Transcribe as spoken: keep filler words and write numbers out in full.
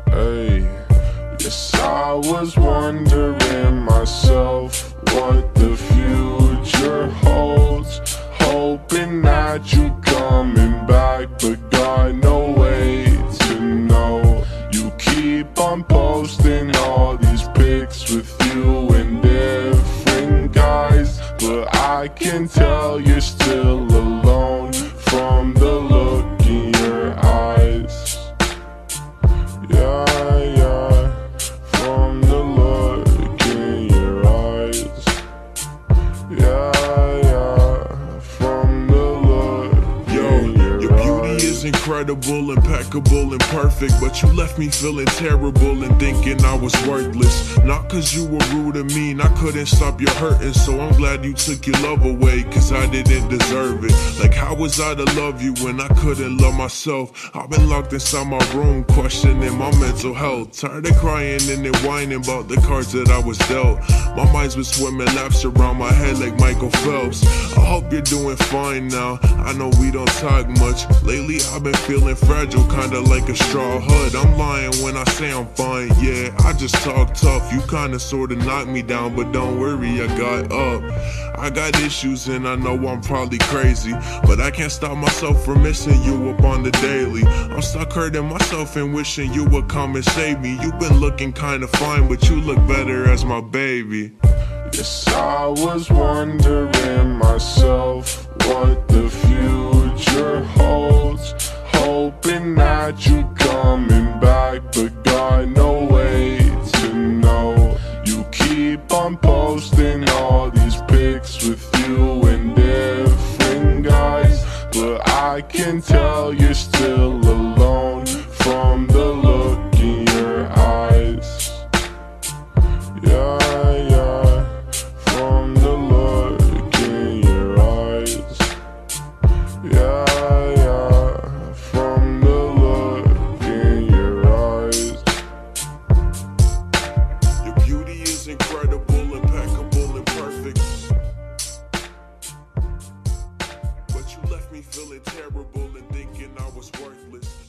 Hey, yes, I was wondering myself what the future holds, hoping that you coming back, but got no way to know. You keep on posting all these pics with you and different guys, but I can tell you're still alone from the look in your eyes. Yeah, yeah, from the look in your eyes. Yeah, yeah, from the look in your Your beauty eyes. is incredible, impeccable, and perfect, but you left me feeling terrible and thinking I was worthless. Not cause you were rude and mean, I couldn't stop your hurting, so I'm glad you took your love away, cause I didn't deserve it. Like how was I to love you when I couldn't love myself? I've been locked inside my room, questioning my mental health, tired of crying and then whining about the cards that I was dealt. My mind's been swimming laps around my head like Michael Phelps. I hope you're doing fine now, I know we don't talk much. Lately I've been feeling fragile, kinda like a straw hut. I'm lying when I say I'm fine, yeah, I just talk tough. You kinda sorta knocked me down, but don't worry, I got up. I got issues and I know I'm probably crazy, but I can't stop myself from missing you up on the daily. I'm stuck hurting myself and wishing you would come and save me. You've been looking kinda fine, but you look better as my baby. Yes, I was wondering myself what the future holds, hoping that you coming back, but got no way to know. You keep on posting all these pics with you and different guys, but I can tell you're still alone from the look in your eyes. Yeah, yeah, from the look in your eyes. Yeah, yeah, from the look in your eyes. Your beauty is incredible, impeccable, and perfect, but you left me feeling terrible and thinking I was worthless.